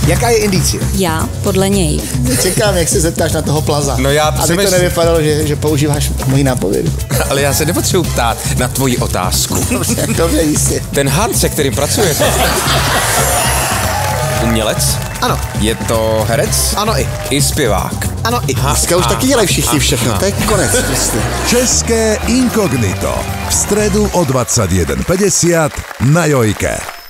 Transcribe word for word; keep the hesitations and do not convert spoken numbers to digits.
Jaká je indicie? Já, podle něj. Čekám, jak se zeptáš na toho Plaza. No já Aby přemýšlím- to nevypadalo, že, že používáš moji nápovědu. Ale já se nepotřebuji ptát na tvoji otázku. Dobře, dobře, jistě. Ten had, se kterým pracujete. Umělec? Ano. Je to herec? Ano i. I zpěvák. Ano i. Ha, Dneska už ha, taky dělají všichni ha, všechno. ha. To je konec prostě. České inkognito. V stredu o dvadsaťjeden päťdesiat na Jojke.